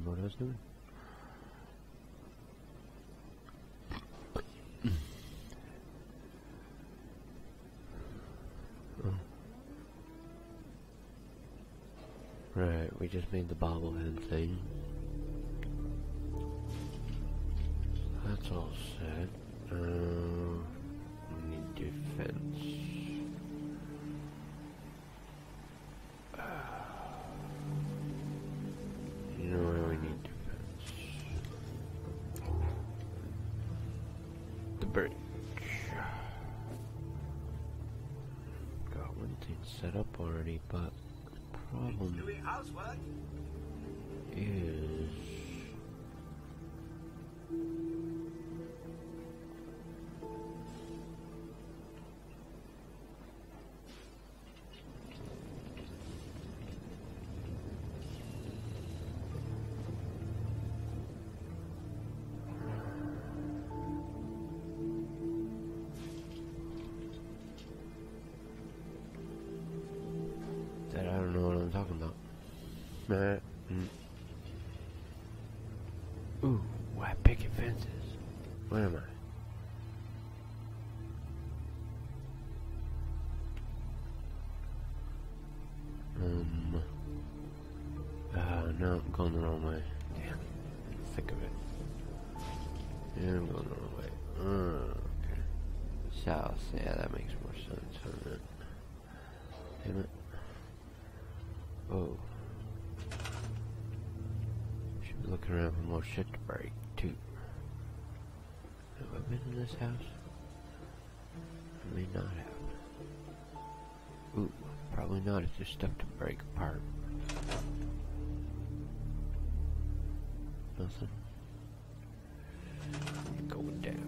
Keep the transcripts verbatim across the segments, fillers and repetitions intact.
remember what I was doing. Oh. Right, we just made the bobblehead thing. That's all set. Uh, we need defense. Uh, you know where we need defense? The bridge. Got one thing set up already, but the problem is that I don't know what I'm talking about. Nah. Mm. Ooh, why picket fences? Where am I? Um. Uh, no, I'm going the wrong way. Damn. Thick of it. Yeah, I'm going the wrong way. Uh, okay. South. Yeah, that makes more sense, doesn't it? Damn it. Oh. Should be looking around for more shit to break, too. Have I been in this house? I may not have. Ooh, probably not if there's stuff to break apart. Nothing. Going down.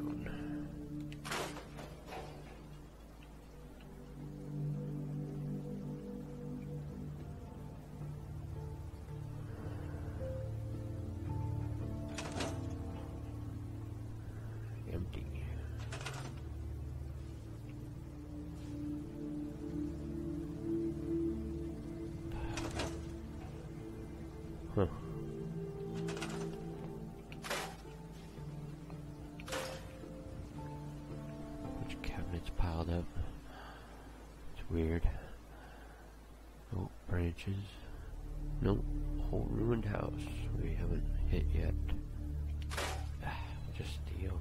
Empty. Huh. Which cabinets piled up? It's weird. Oh, branches. Nope. Whole ruined house. We haven't hit yet. Just steel.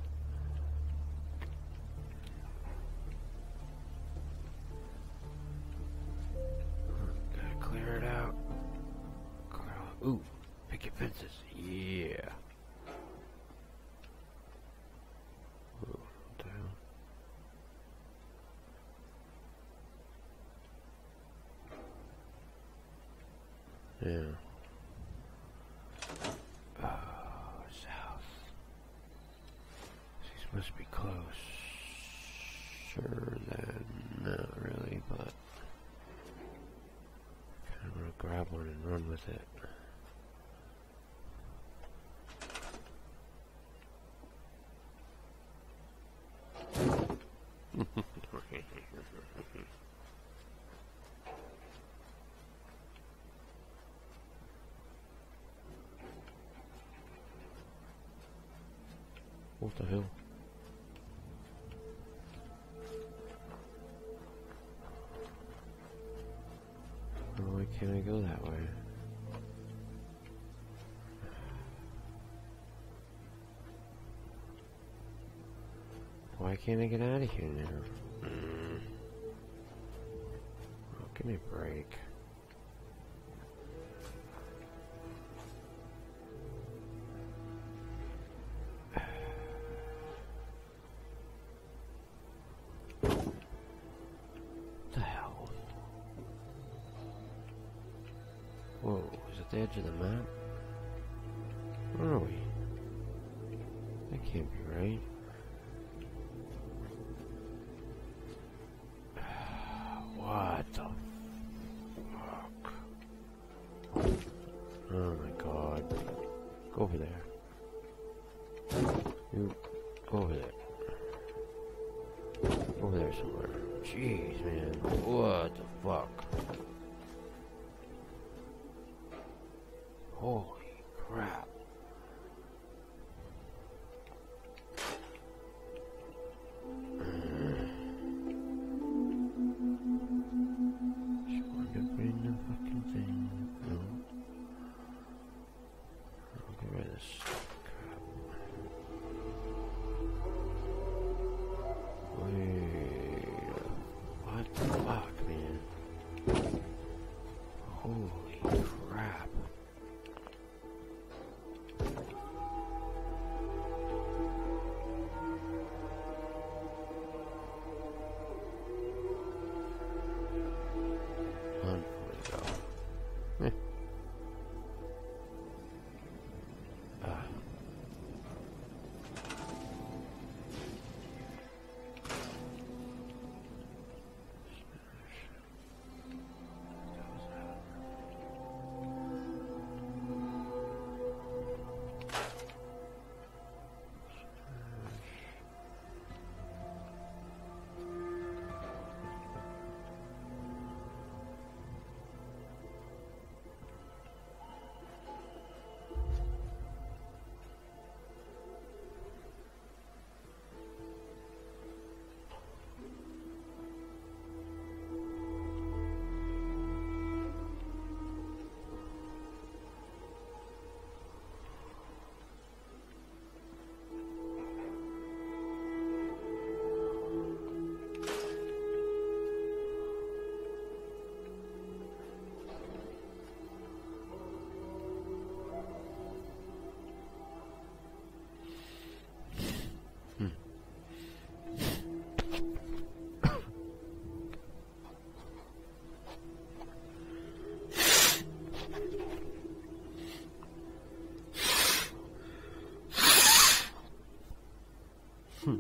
Gotta clear it out. Ooh, picket fences. Yeah. Ooh, what the hell? Yeah. Oh, south. She's supposed to be closer than not really, but kind of want to grab one and run with it. What the hell? Why can't I go that way? Why can't I get out of here now? Mm. Oh, give me a break. Whoa, is it the edge of the map? Where are we? That can't be right. What the fuck? Oh my god. Go over there. You go over there. Go over there somewhere. Jeez, man. What the fuck? Holy crap. What the fuck, man? Holy crap. On we go. Eh. Ah. Hmm.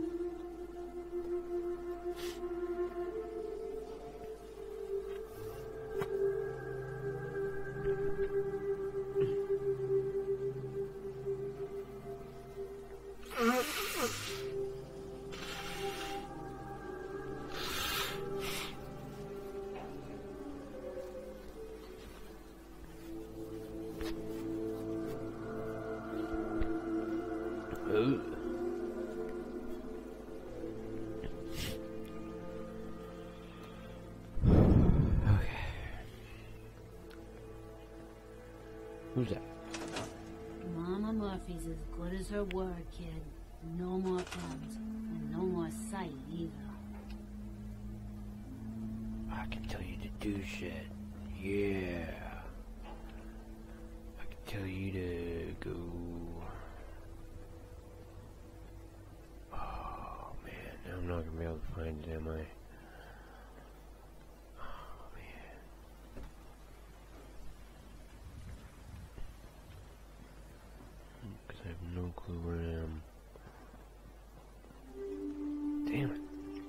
Ooh. Who's that? Mama Murphy's as good as her word, kid. No more guns, and no more sight either. I can tell you to do shit. Yeah. I can tell you to go. Oh man, I'm not gonna be able to find it, am I? I have no clue where I am. Damn it.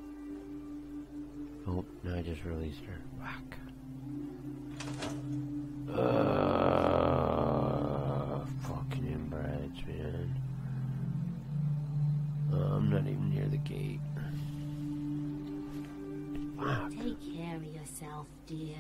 Oh, no, I just released her. Fuck. Uh, fucking inbreds, man. Uh, I'm not even near the gate. Fuck. Take care of yourself, dear.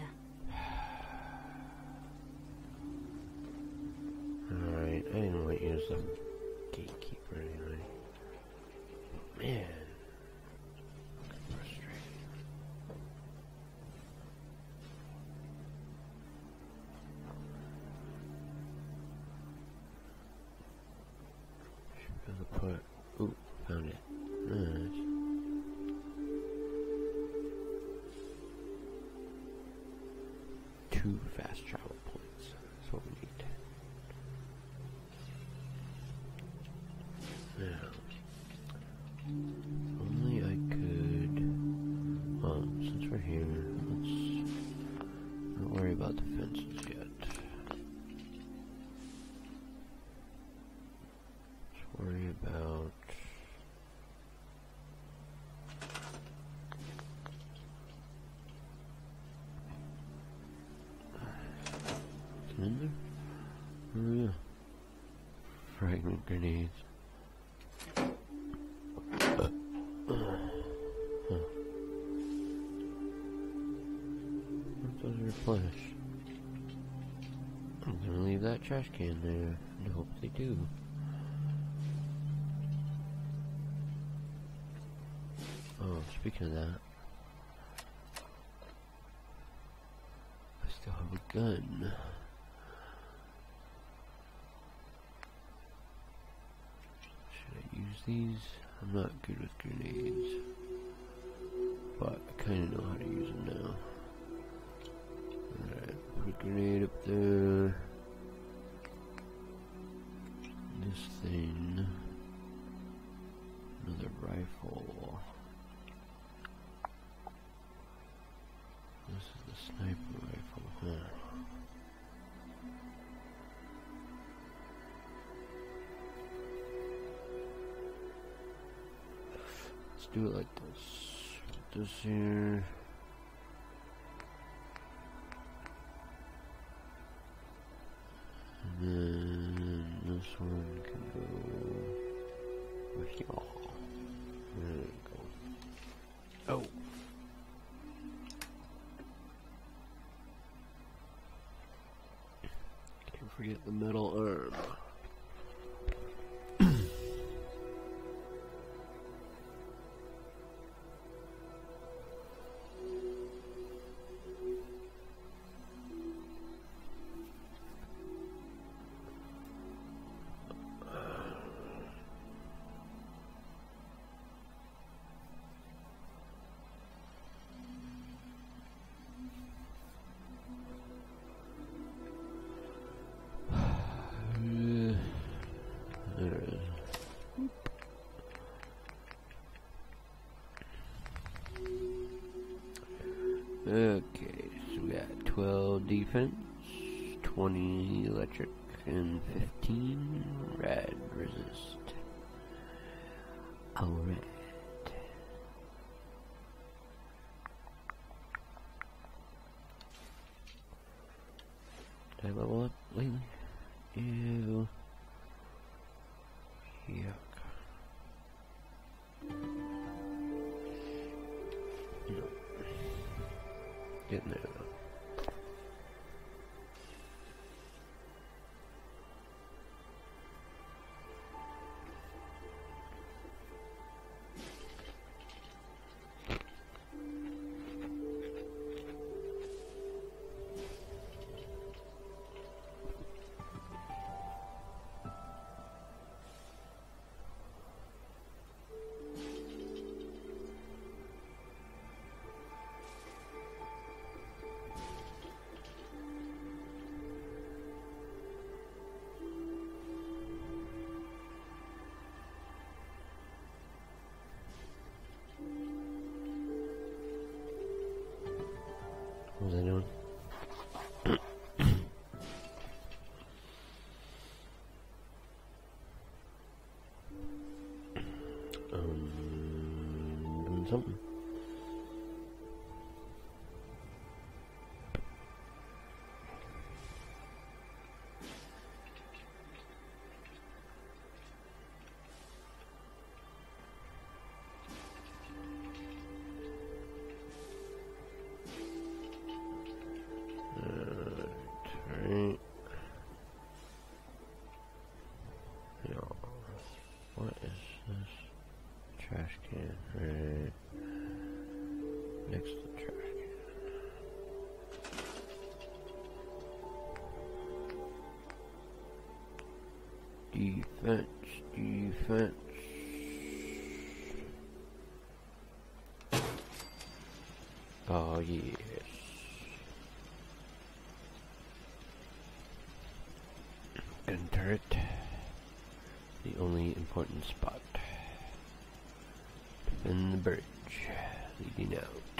Alright, I didn't want you as the gatekeeper anyway. Man. Frustrating. Should be able to put. Ooh, found it. Nice. Two fast travel points. That's what we need. Now, only I could, well, since we're here, let's not worry about the fences yet. Let's worry about what's in there? Oh yeah, fragment grenades. Replenish. I'm gonna leave that trash can there and hope they do. Oh, speaking of that, I still have a gun. Should I use these? I'm not good with grenades. but I kind of know how to use them now. Alright, put a grenade up there. This thing. Another rifle. This is the sniper rifle, huh? Let's do it like this. Put this here. And then this one can go with y'all. There we go. Oh! Can't forget the metal arm. Okay, so we got twelve defense, twenty electric, and fifteen rad resist. Alright. Did I level up lately? Ew. Yuck. Nope. Getting there though. What was I doing? um, doing something. Defense, defense. Oh, yes. Gun turret. The only important spot. Defend the bridge. Leading out.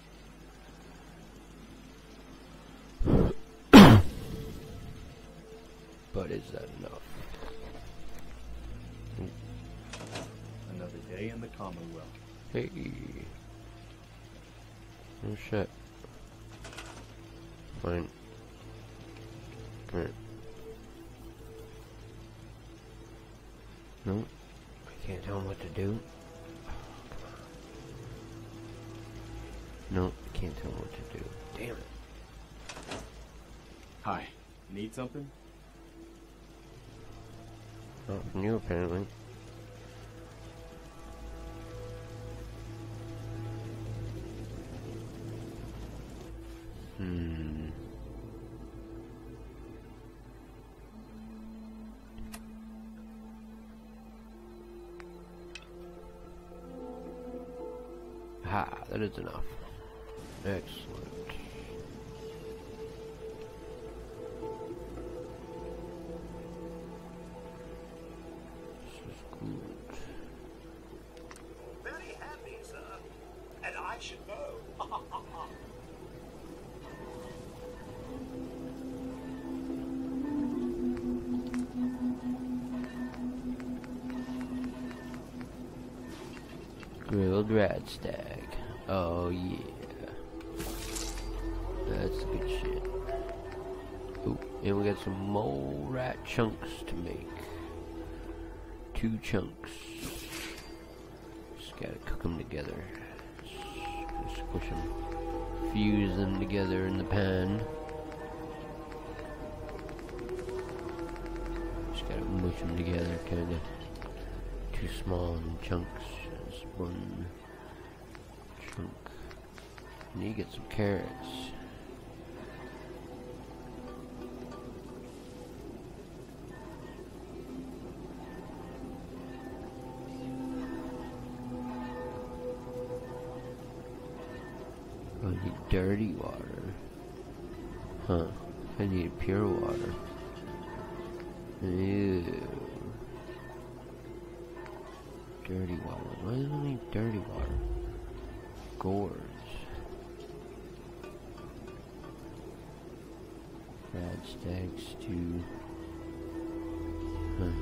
But is that enough? Another day in the Commonwealth. Hey. Oh shit. Fine. Come here. No. I can't tell him what to do. No, I can't tell him what to do. Damn it. Hi. Need something? Not from you, apparently. Hmm. Aha, that is enough. Excellent. This is good. Very happy, sir. And I should know. Grilled rat stag. Oh yeah. That's good shit. Oh, and we got some mole rat chunks to make. Two chunks. Just gotta cook them together. Just squish them. Fuse them together in the pan. Just gotta mush them together, kinda. Too small in chunks. Just one chunk. And you get some carrots. I need dirty water. Huh. I need pure water. Ew. Dirty water. Why do I need dirty water? Gourds. Rat stag stew. Huh.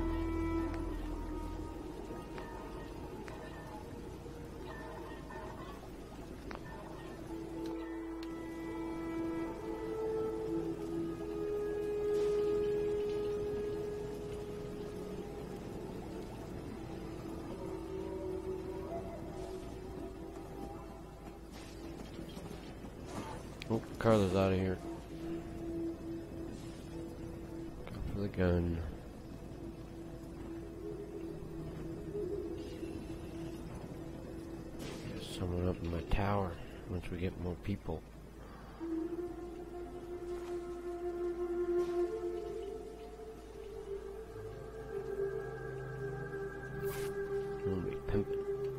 Oh, Carla's out of here. Go for the gun. There's someone up in my tower once we get more people. I'm gonna be pimping.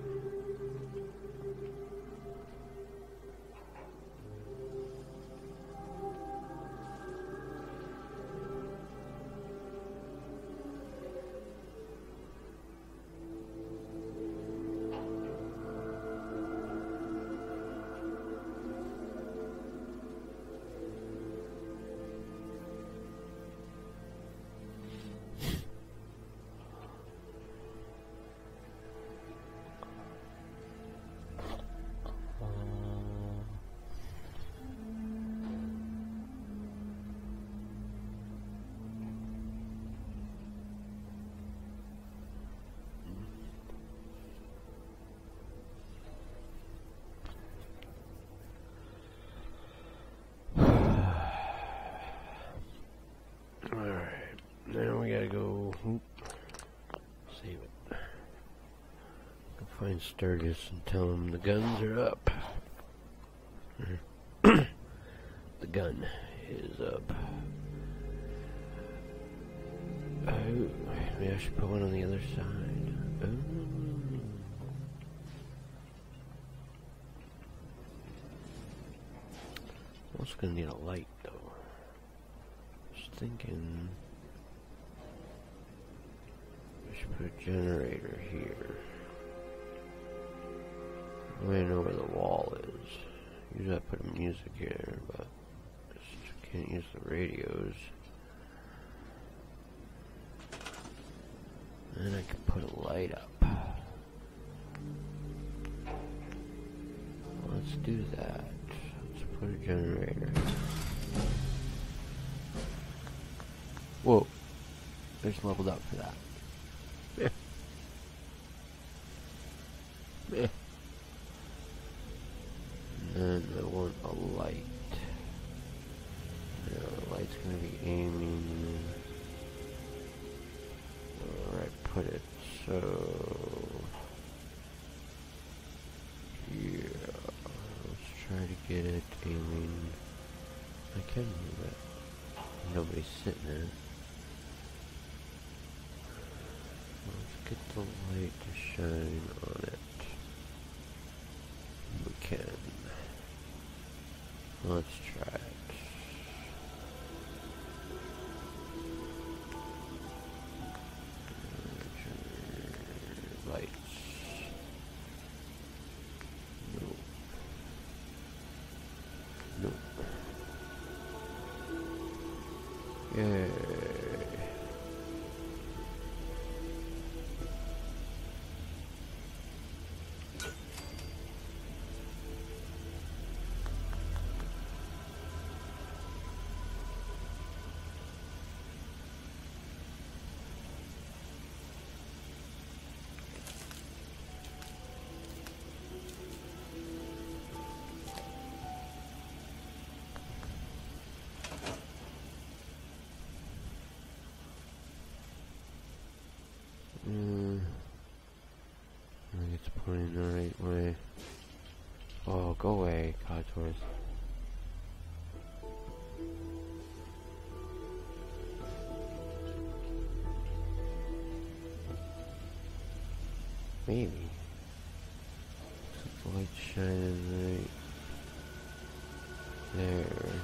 Now we gotta go oop, save it. Go find Sturgis and tell him the guns are up. The gun is up. Oh, maybe I should put one on the other side. Oh. I'm also gonna need a light though. Just thinking. Put a generator here. I don't know where the wall is. Usually I put music here, but I just can't use the radios. And I can put a light up. Let's do that. Let's put a generator. Whoa. I just leveled up for that. Yeah. Yeah. And then I want a light. Yeah, the light's gonna be aiming where I put it. So yeah, let's try to get it aiming. I can move it. Nobody's sitting in it. Let's get the light to shine on it. can. Let's try it. Lights. Nope. Nope. Yay. Mm. I think it's pointing the right way. Oh, go away, contours. Maybe. The light shining right there.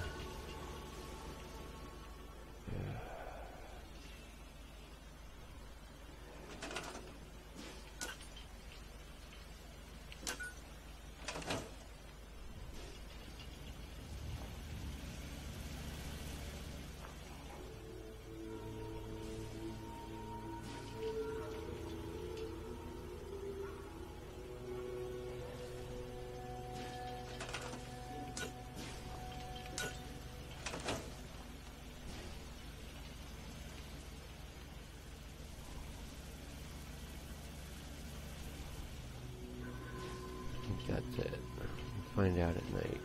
That's it. We'll find out at night.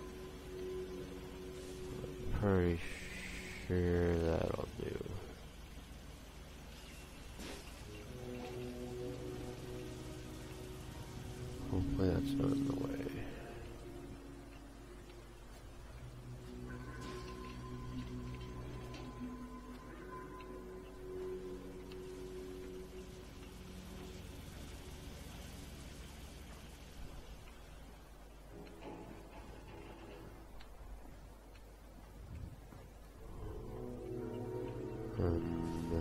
Pretty sure that'll do. Hopefully that's not in the way. Um,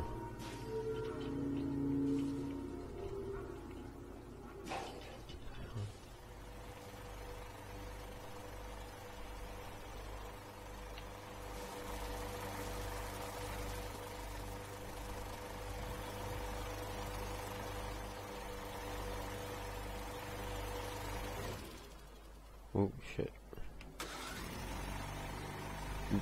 oh shit. Oops.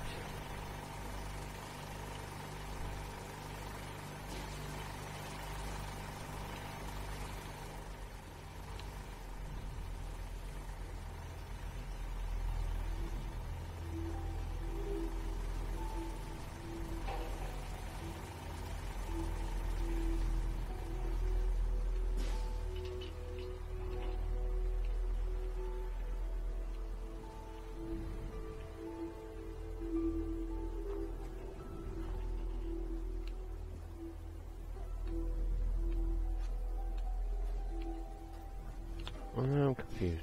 Well, now I'm confused.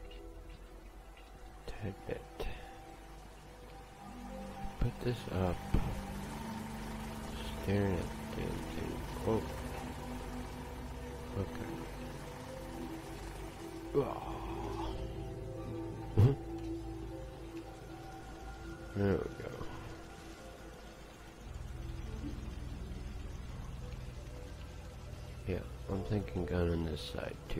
Tad bit. Put this up. Staring at the damn thing. Oh. Okay. Oh. There we go. Yeah, I'm thinking gun on this side too.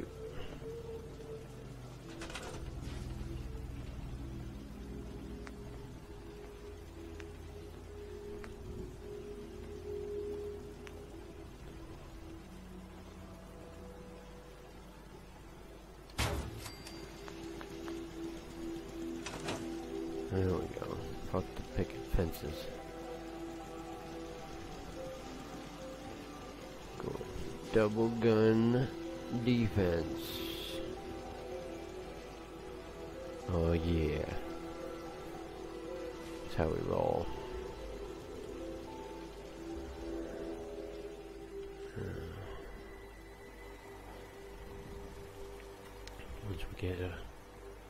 There we go. Fuck the picket fences. Go. Double gun defense. Oh yeah. That's how we roll. Once we get a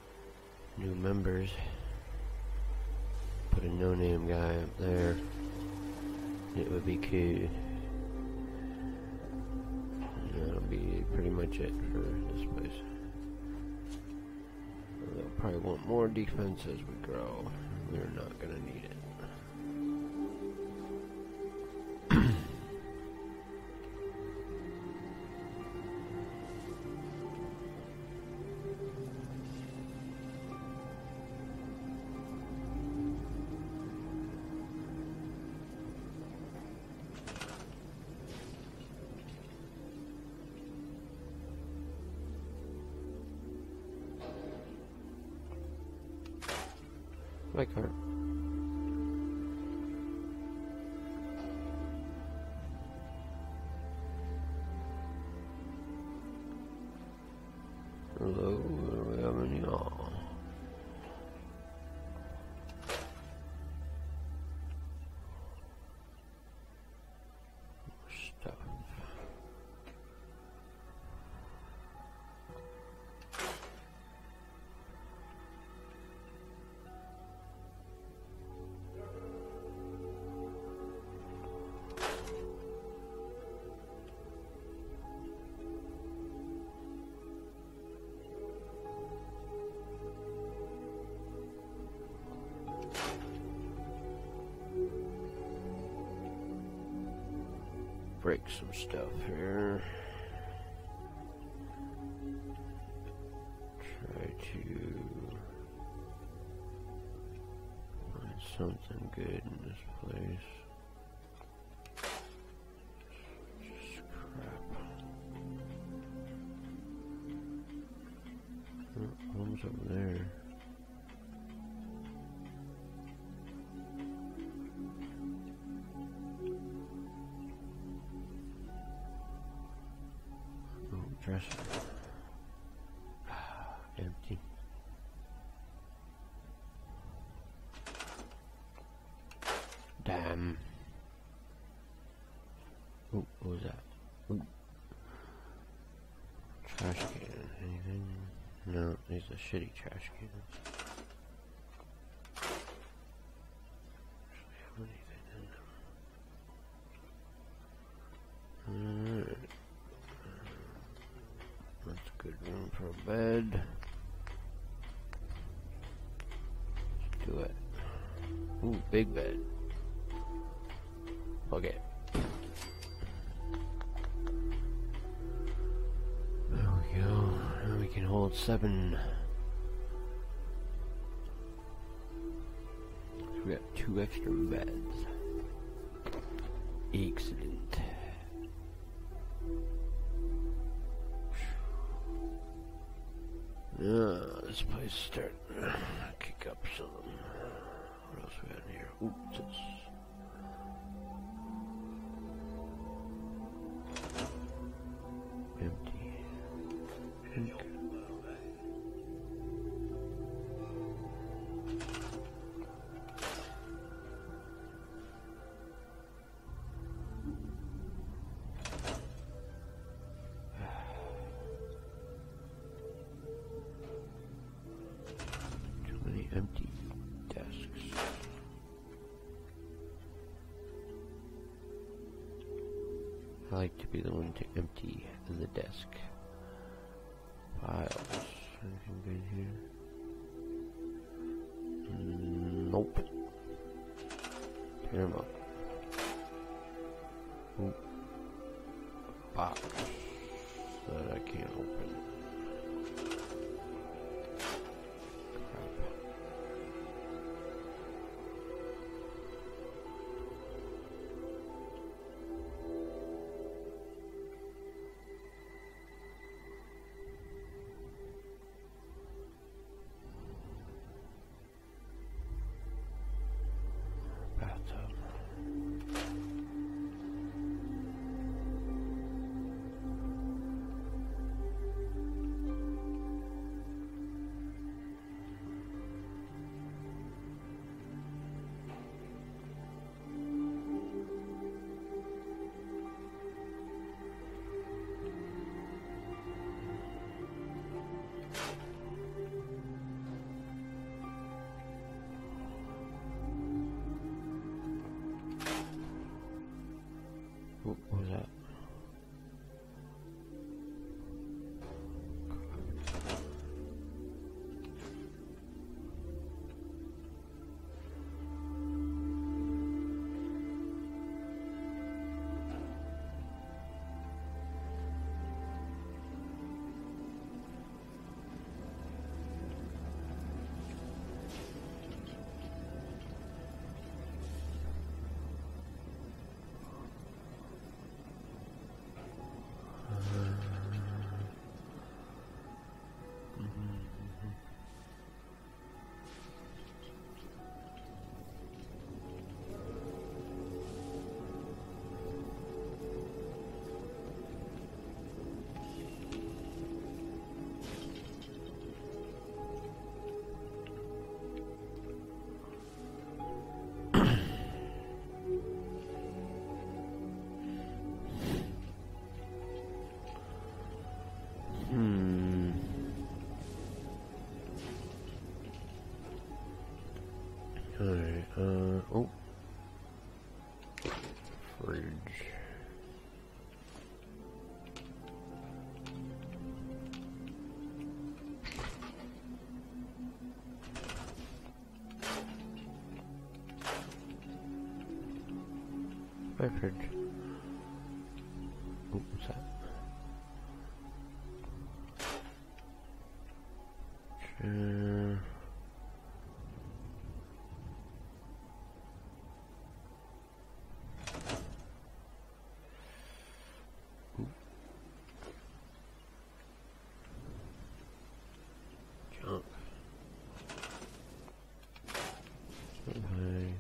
new members. Put a no-name guy up there. It would be cool. And that'll be pretty much it for this place. They'll probably want more defense as we grow. We're not gonna need it. My cart. Hello, what do we have in y'all? Stuff. Break some stuff here. Try to find something good in this place. Just crap. Oh, one's over there. Dresser. Empty. Damn. Ooh, what was that? Ooh. Trash can. Anything? No, these are shitty trash cans. Actually have anything in them. Alright. That's good room for a bed. Let's do it. Ooh, big bed. Okay. There we go. Now we can hold seven. We got two extra beds. Excellent. Yeah, this place is starting to kick up some. What else we got in here? Ooh, this. Empty. Empty. Empty desks. I like to be the one to empty the desk. Files. Anything good here? Nope. Tear them up. Ooh. Box that I can't open. Alright, uh, oh. Fridge. Hi, fridge. Oh, what's that? Chair. Junk. Okay.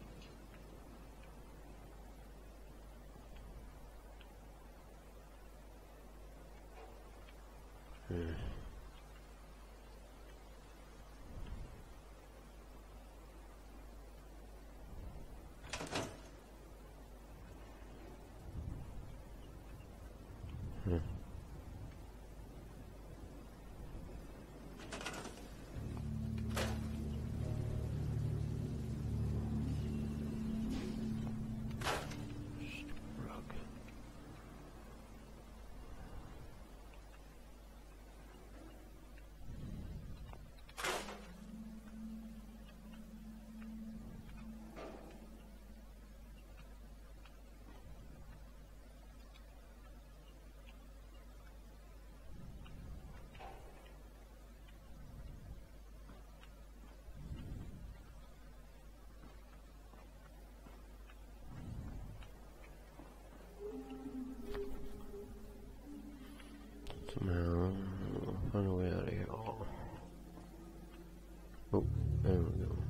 Hmm. Hmm. Rug. Somehow, I'll find a way out of here. Oh, oh, there we go.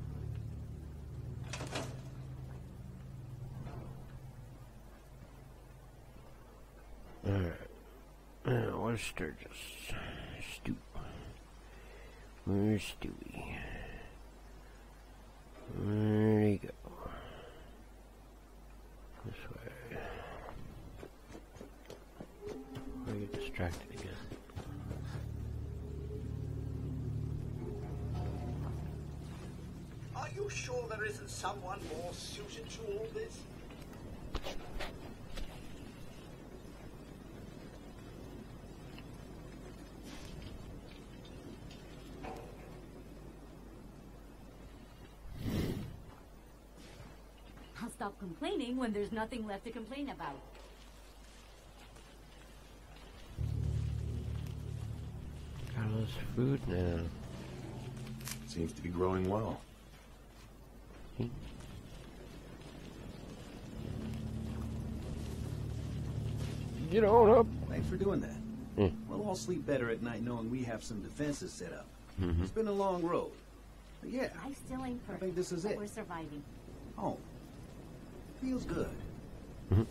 Alright. Uh, where's Sturgis? Stoop. Where's Stewie? Where'd he go? This way. I get distracted again. Are you sure there isn't someone more suited to all this? I'll stop complaining when there's nothing left to complain about. Got all this food now. Seems to be growing well. Get on up. Thanks for doing that. Mm. We'll all sleep better at night knowing we have some defenses set up. Mm-hmm. It's been a long road. But yeah, Life still ain't I perfect. think this is but it. We're surviving. Home. Feels good. Mm-hmm.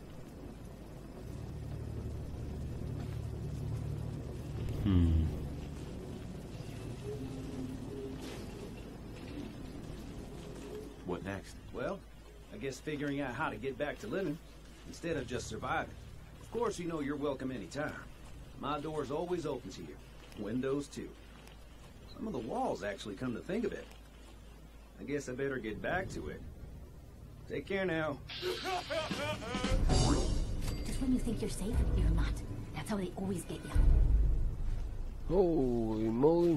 Hmm. What next? Well, I guess figuring out how to get back to living instead of just surviving. Of course, you know you're welcome anytime. My door's always open to you. Windows, too. Some of the walls, actually, come to think of it. I guess I better get back to it. Take care now. Just when you think you're safe, you're not. That's how they always get you. Holy moly.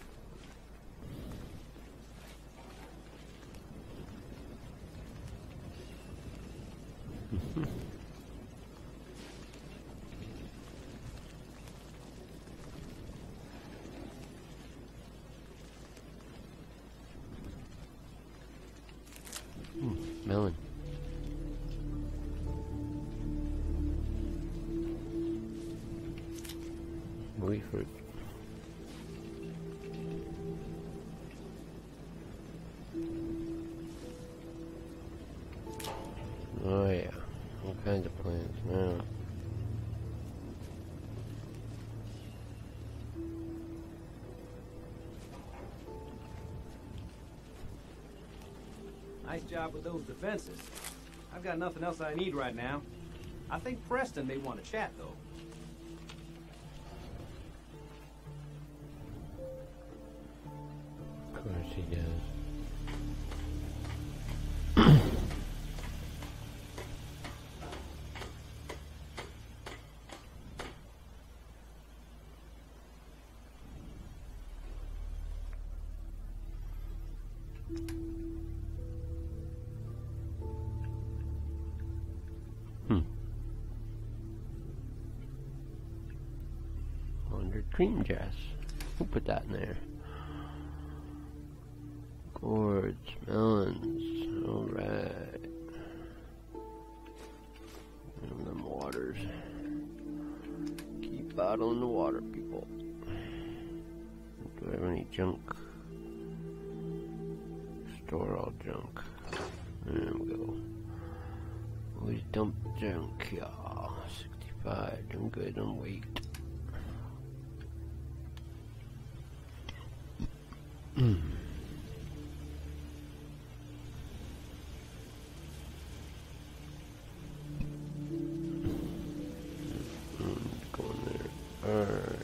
Hmm, melon. Wait for it. Oh yeah, all kinds of plants now. Nice job with those defenses. I've got nothing else I need right now. I think Preston may want to chat, though. Of course he does. Cream Jess. Who put that in there? Gourds, melons. Alright. And them waters. Keep bottling the water, people. Do I have any junk? Store all junk. There we go. Always dump junk, y'all. sixty-five. I'm good on weight. Mm. Go in there. Alright.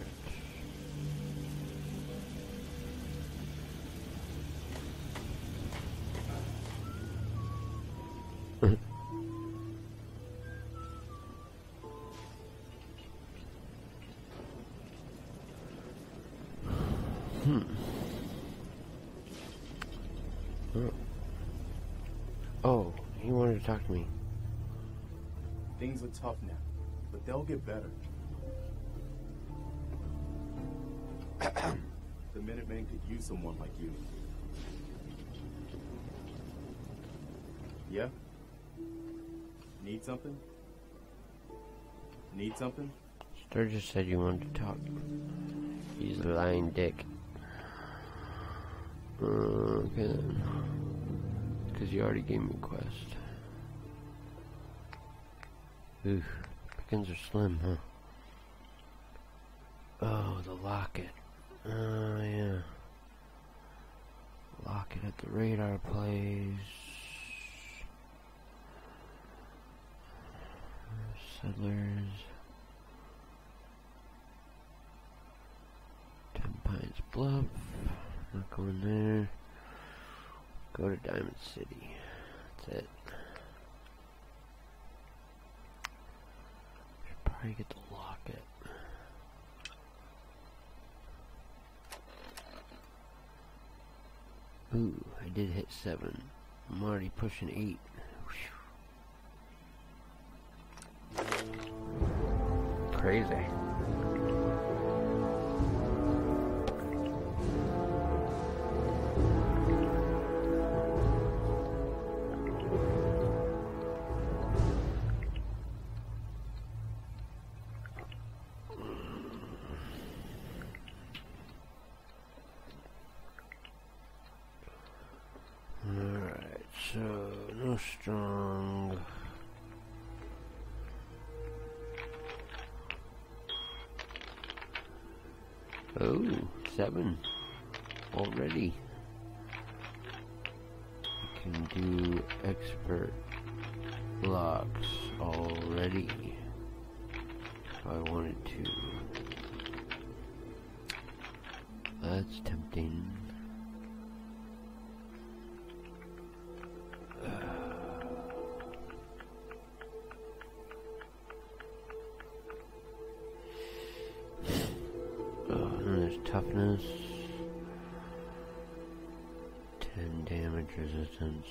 Hmm. Oh, he wanted to talk to me. Things are tough now, but they'll get better. The Minutemen could use someone like you. Yeah? Need something? Need something? Sturgis said you wanted to talk. He's a lying dick. Uh, okay then. Because you already gave me a quest. Ooh, pickings are slim, huh? Oh, the locket. Oh, yeah. Locket at the radar place. Settlers. Ten Pines Bluff. Not going there. Go to Diamond City. That's it. Should probably get the locket. Ooh, I did hit seven. I'm already pushing eight. Whew. Crazy. So, no strong. Oh, seven already. You can do expert blocks already if I wanted to. That's tempting. Toughness, ten damage resistance,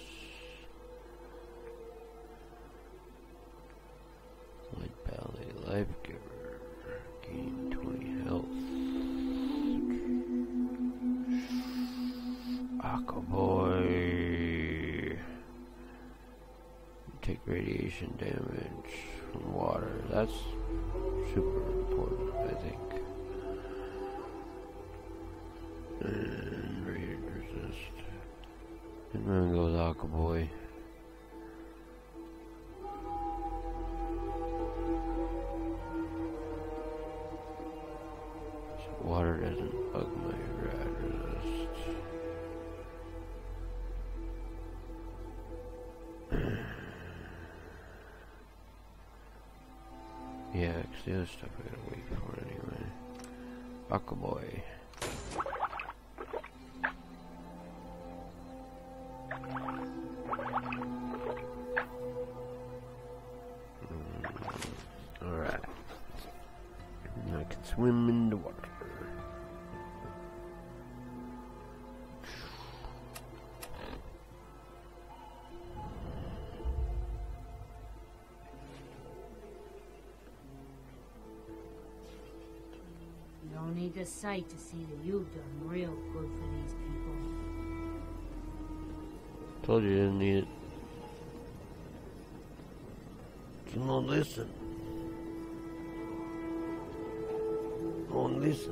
light belly, life giver, gain twenty health, Aqua Boy, take radiation damage from water. That's super important, I think. And rated resist. And then goes Aqua Boy. So water doesn't bug my rad resist. Yeah, because the other stuff I gotta wait for anyway. Aqua Boy. Alright. I can swim in the water. You don't need ain't a sight to see that you've done real good for these people. Told you you didn't need it. Come on, listen. Come on, listen.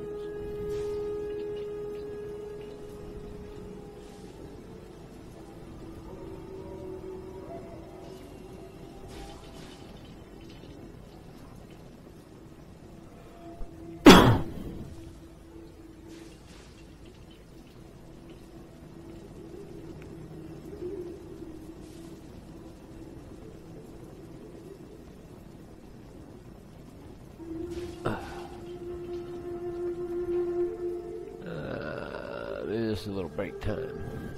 This is a little break time.